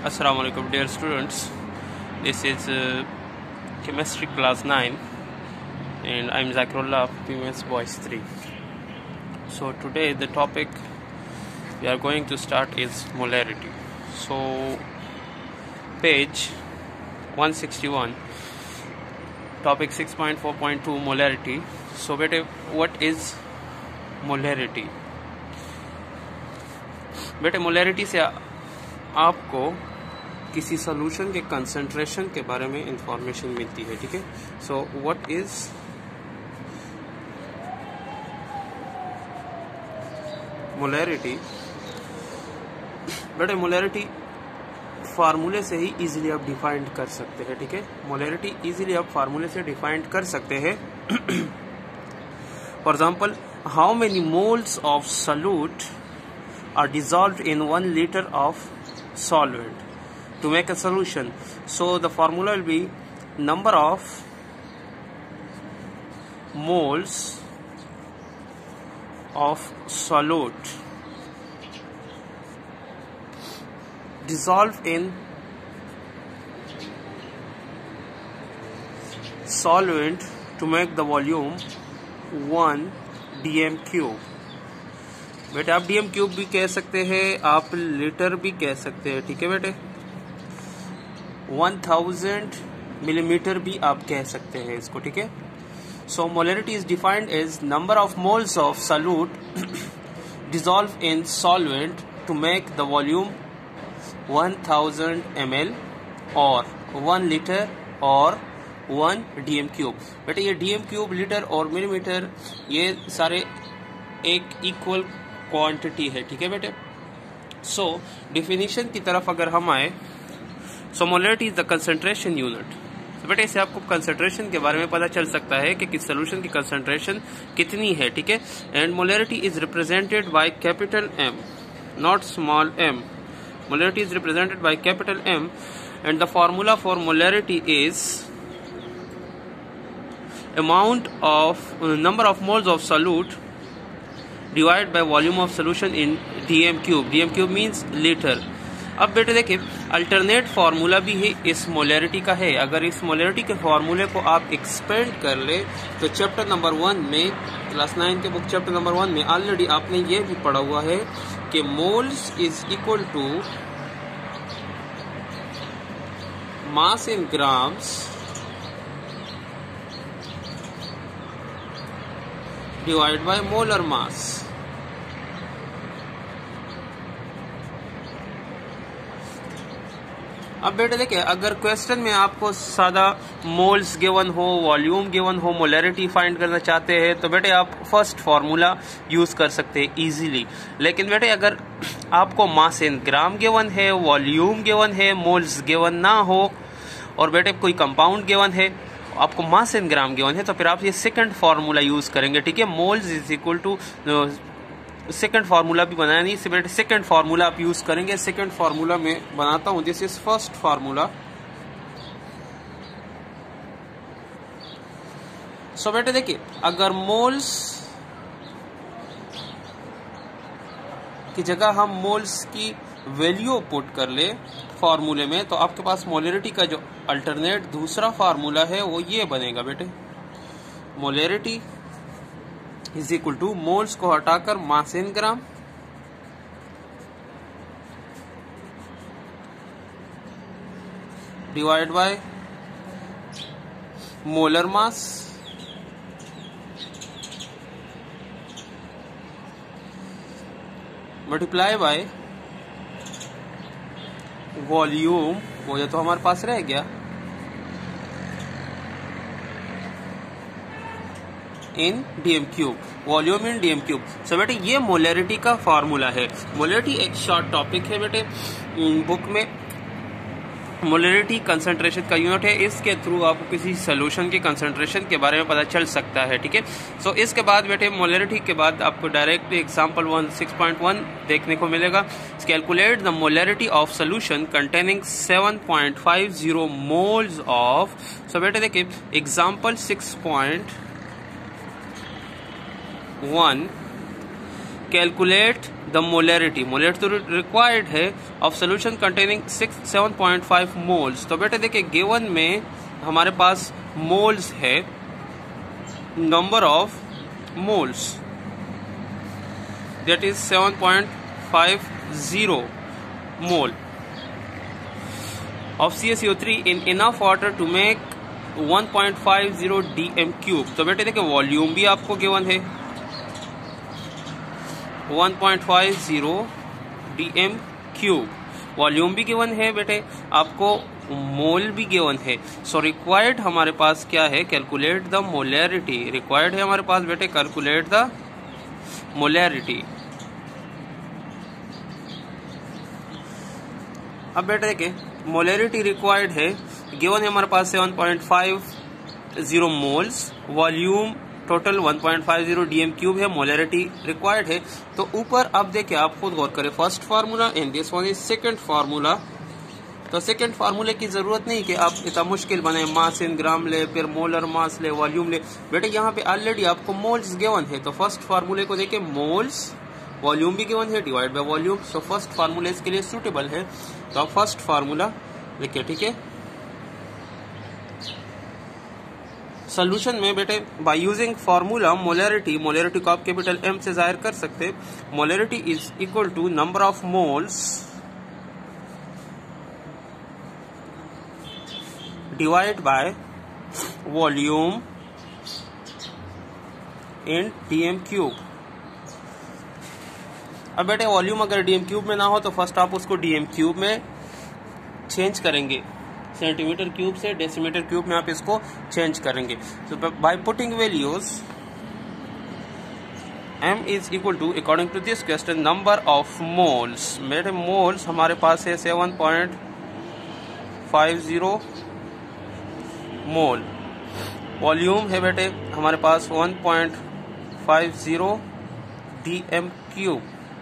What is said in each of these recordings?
Assalamu alaikum dear students. This is chemistry class 9 and I'm Zakirullah, PMS Boys 3. So today the topic we are going to start is molarity. So page 161, topic 6.4.2 molarity. So what is molarity? बेटे molarity से आपको किसी solution के concentration के बारे में information मिलती है, ठीक है। So what is molarity? बेटे मोलैरिटी फार्मूले से ही इजीली आप डिफाइन कर सकते हैं, ठीक है। मोलैरिटी इजीली आप फार्मूले से डिफाइन कर सकते हैं। For example, how many moles of solute are dissolved in 1 liter of solvent to make a solution. So the formula will be number of moles of solute dissolved in solvent to make the volume 1 dm cube. बेटे आप DM cube भी कह सकते हैं, आप litre भी कह सकते हैं, ठीक है बेटे। 1000 मिलीमीटर भी आप कह सकते हैं इसको, ठीक है। So molarity is defined as number of moles of solute dissolve in solvent to make the volume 1000 ml और 1 लीटर और 1 डीएम क्यूब। बेटे ये डीएम क्यूब, लीटर और मिलीमीटर ये सारे एक इक्वल क्वांटिटी है, ठीक है बेटे। सो डिफिनीशन की तरफ अगर हम आए, so molarity is the concentration unit. तो बेटे इससे आपको कंसंट्रेशन के बारे में पता चल सकता है कि किस सोल्यूशन की कंसंट्रेशन कितनी है, ठीक है। And molarity is represented by capital M, not small M. Molarity is represented by capital M and the formula for molarity is amount of number of moles of solute divide by volume of solution in dm cube. Dm cube means litre. अब बेटे देखिए, alternate formula भी है इस molarity का है। अगर इस मोलैरिटी के फार्मूले को आप एक्सपेंड कर ले तो चैप्टर नंबर 1 में, क्लास 9 के बुक चैप्टर नंबर 1 में ऑलरेडी आपने ये भी पढ़ा हुआ है कि moles is equal to mass in grams divide by molar mass. अब बेटे देखिए, अगर क्वेश्चन में आपको सादा मोल्स गिवन हो, वॉल्यूम गिवन हो, मोलैरिटी फाइंड करना चाहते हैं तो बेटे आप फर्स्ट फार्मूला यूज कर सकते हैं इजीली। लेकिन बेटे अगर आपको मास इन ग्राम गिवन है, वॉल्यूम गिवन है, मोल्स गिवन ना हो और बेटे कोई कंपाउंड गिवन है, आपको मास इन ग्राम गिवन है, तो फिर आप ये सेकंड फार्मूला यूज करेंगे, ठीक है। Moles is equal to second formula भी बनाया नहीं, इसे बेटे सेकंड फार्मूला आप यूज करेंगे। सेकंड फार्मूला में बनाता हूं, this is first formula. So बेटे देखिए, अगर मोल्स की जगह हम मोल्स की वैल्यू पुट कर ले फार्मूले में, तो आपके पास मोलैरिटी का जो अल्टरनेट दूसरा फार्मूला है वो ये बनेगा बेटे। Molarity is equal to moles को हटाकर mass in gram divide by molar mass multiply by volume, वो ये तो हमारे पास रह गया, in dm cube, volume in dm cube. So बेटे ये मोलैरिटी का फार्मूला है। मोलैरिटी एक शॉर्ट टॉपिक है बेटे, बुक में मोलैरिटी कंसंट्रेशन का यूनिट है। इसके थ्रू आपको किसी सोल्यूशन की कंसंट्रेशन के बारे में पता चल सकता है, ठीक है। सो इसके बाद बेटे मोलैरिटी के बाद आपको डायरेक्ट एग्जांपल 6.1 देखने को मिलेगा। Calculate the molarity of solution containing 7.50 moles of. So बेटे देखिए, example 6.1 calculate the molarity, molarity तो रिक्वायर्ड है ऑफ सोल्यूशन कंटेनिंग 7.5 मोल्स। तो बेटे देखिए गिवन में हमारे पास मोल्स है, number of moles that is 7.50 mole of CaCO3 in enough water to make 1.50 dm cube. तो बेटे देखिए वॉल्यूम भी आपको गिवन है 1.50 dm क्यूब, वॉल्यूम भी गिवन है बेटे, आपको मोल भी गिवन है। सो रिक्वायर्ड हमारे पास क्या है, कैलकुलेट द मोलैरिटी, रिक्वायर्ड है हमारे पास बेटे कैलकुलेट द मोलैरिटी। अब बेटे देखिए मोलैरिटी रिक्वायर्ड है, गिवन है हमारे पास 7.50 moles, volume total 1.50 dm cube है, मोलैरिटी रिक्वायर्ड है। तो ऊपर अब देखिए आप खुद गौर करें, first formula and this one is second formula. तो सेकंड फार्मूले की जरूरत नहीं कि आप इतना मुश्किल बने, मास इन ग्राम ले, फिर मोलर मास ले, वॉल्यूम ले। बेटे यहाँ पे ऑलरेडी आपको मोल्स गिवन है, तो फर्स्ट फार्मूले को देखिए मोल्स, वॉल्यूम भी गिवन है, divide by volume. So first formula इसके लिए सूटेबल है, तो आप फर्स्ट फार्मूला लिखिए, ठीक है। सोल्यूशन में बेटे by using formula molarity, molarity को आप कैपिटल एम से जाहिर कर सकते हैं। Molarity is equal to number of moles divide by volume in dm cube. अब बेटे वॉल्यूम अगर डीएम क्यूब में ना हो तो फर्स्ट आप उसको डीएम क्यूब में चेंज करेंगे, सेंटीमीटर क्यूब से डेसीमीटर क्यूब में आप इसको चेंज करेंगे। तो by putting values m is equal to according to this question number of moles, मेरे मोल्स हमारे पास है 7.50 मोल, वॉल्यूम है बेटे हमारे पास 1.50 डीएम क्यूब।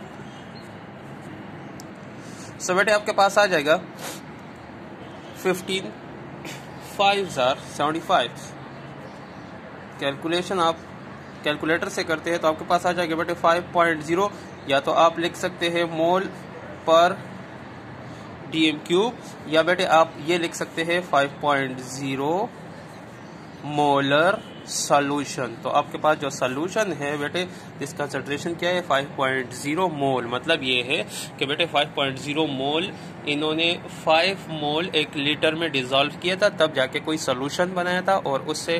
सो बेटे आपके पास आ जाएगा 15,575। कैलकुलेशन आप कैलकुलेटर से करते हैं तो आपके पास आ जाएगा बेटे 5.0, या तो आप लिख सकते हैं मोल पर डीएम क्यूब, या बेटे आप ये लिख सकते हैं 5.0 मोलर सॉल्यूशन। तो आपके पास जो सॉल्यूशन है बेटे इस कंसंट्रेशन क्या है 5.0 मोल। मतलब ये है कि बेटे 5.0 मोल इन्होंने 5 मोल 1 लीटर में डिसॉल्व किया था, तब जाके कोई सॉल्यूशन बनाया था और उससे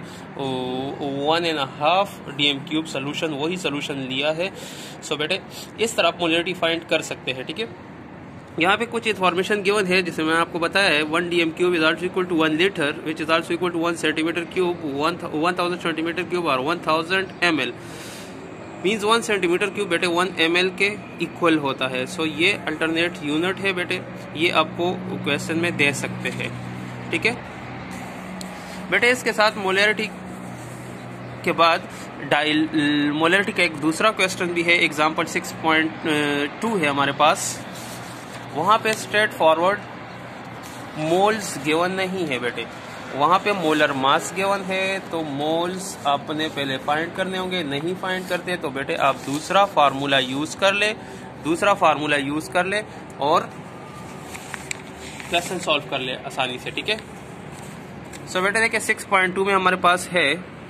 1.5 डीएम क्यूब सॉल्यूशन, वही सॉल्यूशन लिया है। सो बेटे इस तरह आप मोलैरिटी फाइंड कर सकते हैं, ठीक है। यहाँ पे कुछ इन्फॉर्मेशन गिवन है जिसमें मैं आपको बताया है 1 dm cube is also equal to 1 litre which is also equal to 1 centimetre cube, 1000 centimetre cube और 1000 ml मीन्स 1 सेंटीमीटर क्यूब बेटे 1 ml के इक्वल होता है। सो ये अल्टरनेट यूनिट है बेटे, ये आपको क्वेश्चन में दे सकते हैं, ठीक है बेटे। इसके साथ मोलैरिटी के बाद मोलैरिटी का एक दूसरा क्वेश्चन भी है, एग्जाम्पल 6.2 है हमारे पास। वहां पे स्ट्रेट फॉरवर्ड मोल्स गिवन नहीं है बेटे, वहां पे मोलर मास गिवन है, तो मोल्स आपने पहले फाइंड करने होंगे। नहीं फाइंड करते तो बेटे आप दूसरा फार्मूला यूज कर ले और क्वेश्चन सॉल्व कर ले आसानी से, ठीक है। सो बेटे देखिए 6.2 में हमारे पास है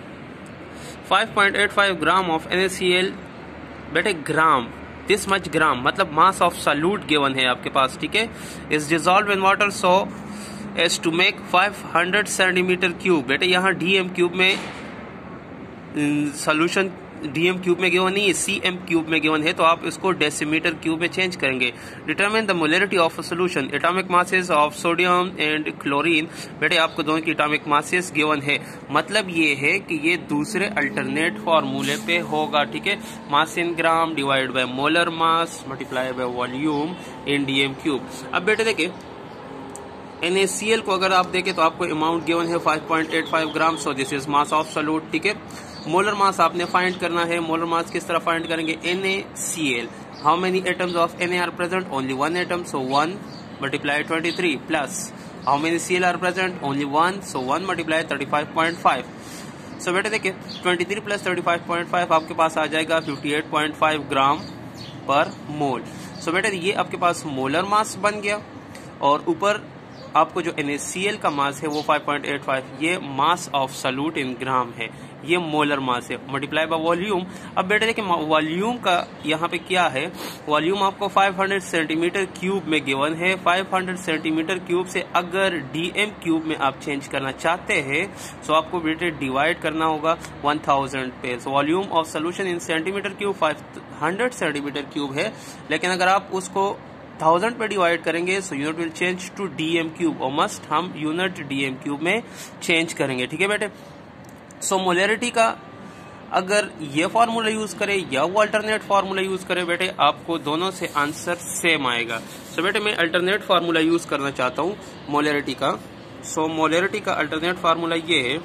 5.85 ग्राम ऑफ NaCl, बेटे ग्राम, दिस मच ग्राम मतलब मास ऑफ सॉल्यूट गिवन है आपके पास, ठीक है। Is dissolve in water so as to make 500 centimetre cube. बेटे यहाँ डीएम क्यूब में सॉल्यूशन डीएम क्यूब में गिवन नहीं है, सीएम क्यूब में गिवन है, तो आप इसको डेसीमीटर क्यूब में चेंज करेंगे। Determine the molarity of a solution, atomic masses of sodium and chlorine. बेटे आपको दोनों की एटॉमिक मासेस गिवन है, मतलब ये है कि ये दूसरे अल्टरनेट फॉर्मूले पे होगा, ठीक है। Mass in gram divide by molar mass multiply by volume in dm cube. अब बेटे देखिए NaCl को अगर आप देखें तो आपको अमाउंट गिवन है 5.85 gram, so this is mass of solute, ठीक है। मोलर मास आपने फाइंड करना है, मोलर मास किस तरह फाइंड करेंगे, NaCl, how many atoms of Na are present, only 1 atom, so 1 multiply 23 plus how many Cl are present, only 1, so 1 multiply 35.5। So बेटे देखिए 23 प्लस 35.5 आपके पास आ जाएगा 58.5 ग्राम पर मोल। सो बेटे ये आपके पास मोलर मास बन गया, और ऊपर आपको जो NaCl का मास है वो 5.85, ये मास ऑफ सॉल्यूट इन ग्राम है, ये मोलर मास है, मल्टीप्लाई बाय वॉल्यूम। अब बेटे देखिए वॉल्यूम का यहाँ पे क्या है, वॉल्यूम आपको 500 सेंटीमीटर क्यूब में गिवन है। 500 सेंटीमीटर क्यूब से अगर dm क्यूब में आप चेंज करना चाहते हैं तो आपको बेटे डिवाइड करना होगा 1000 पे। So volume of solution in centimetre cube 500 centimetre cube है, लेकिन अगर आप उसको 1000 पे डिवाइड करेंगे so unit will change to dm cube, और मस्ट हम यूनिट dm क्यूब में चेंज करेंगे, ठीक है बेटे। सो मोलरिटी का अगर ये फार्मूला यूज करें या वो अल्टरनेट फार्मूला यूज करें बेटे, आपको दोनों से आंसर सेम आएगा। सो बेटे मैं अल्टरनेट फार्मूला यूज करना चाहता हूँ मोलरिटी का। सो मोलरिटी का अल्टरनेट फार्मूला ये है,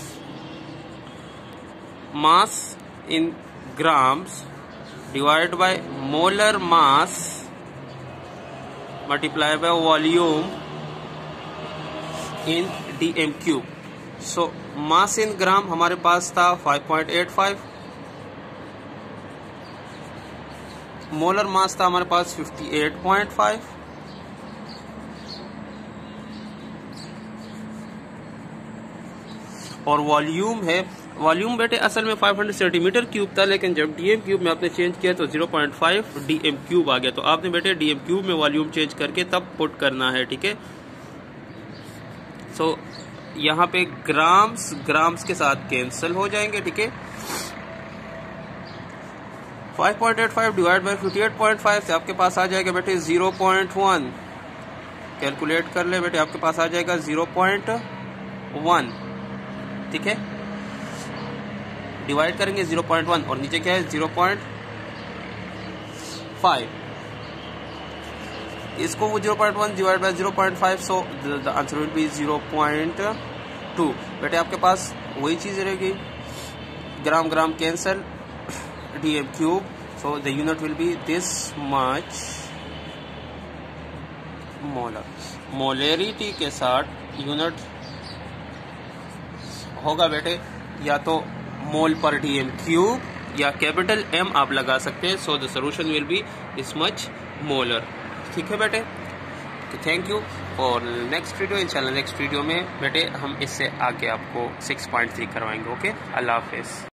mass in grams divide by molar mass multiply by volume in dm cube. So mass in gram हमारे पास था 5.85, मोलर मास था हमारे पास 58.5, और वॉल्यूम है, वॉल्यूम बेटे असल में 500 सेंटीमीटर क्यूब था, लेकिन जब dm क्यूब में आपने चेंज किया तो 0.5 dm क्यूब आ गया। तो आपने बेटे dm क्यूब में वॉल्यूम चेंज करके तब पुट करना है, ठीक है। सो यहाँ पे ग्राम्स के साथ कैंसिल हो जाएंगे, ठीक है। 5.85 डिवाइड बाय 58.5 से आपके पास आ जाएगा बेटे 0.1, कैलकुलेट कर ले बेटे, आपके पास आ जाएगा 0.1, ठीक है। डिवाइड करेंगे 0.1 और नीचे क्या है 0.5, इसको वो 0.1 divide by 0.5, so the answer will be 0.2। बेटे आपके पास वही चीज रहेगी, gram cancel, dm cube, so the unit will be this much molar. Molarity के साथ यूनिट होगा बेटे या तो मोल पर dm क्यूब या कैपिटल M आप लगा सकते हैं। So the solution will be this much molar, ठीक है बेटे। तो thank you for next video. इंशाल्लाह नेक्स्ट वीडियो में बेटे हम इससे आगे आपको 6.3 करवाएंगे। ओके, अल्लाह हाफिज।